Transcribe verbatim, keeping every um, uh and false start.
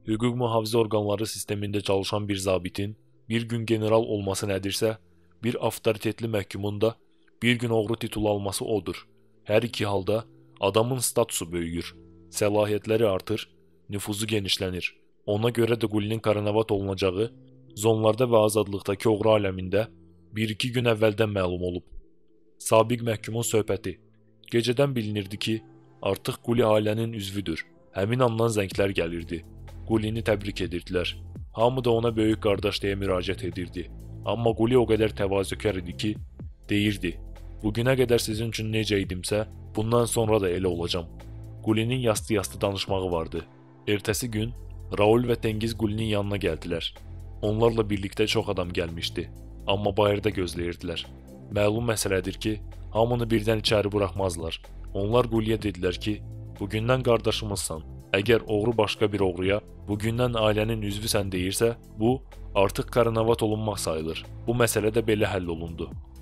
Hüquq mühafizə orqanları sistemində çalışan bir zabitin bir gün general olması nədirsə, bir avtoritetli məhkumun da bir gün oğru titulu alması odur. Hər iki halda adamın statusu böyüyür, səlahiyyətləri artır, nüfuzu genişlənir. Ona görə də Qulinin karanavat olunacağı zonlarda və azadlıqdakı oğru aləmində bir-iki gün əvvəldən məlum olub. Sabiq məhkumun söhbəti. Gecədən bilinirdi ki, artıq Quli ailənin üzvüdür. Həmin andan zənglər gəlirdi. Qulini təbrik edirdilər. Hamı da ona böyük qardaş deyə müraciət edirdi. Amma Quli o qədər təvazökar idi ki, deyirdi: "Bugünə qədər sizin üçün necə idimsə, bundan sonra da elə olacam." Qulinin yastı-yastı danışmağı vardı. Ertəsi gün Raul və Tengiz Qulinin yanına gəldilər. Onlarla birlikdə çox adam gəlmişdi, amma bayırda gözləyirdilər. Məlum məsələdir ki, hamını birdən içəri buraxmazlar. Onlar Quliyə dedilər ki, bugündən qardaşımızsan. Əgər oğru başqa bir oğruya, bugündən ailənin üzvüsən deyirsə, bu artıq karanavat olunmaq sayılır. Bu məsələ də belə həll olundu.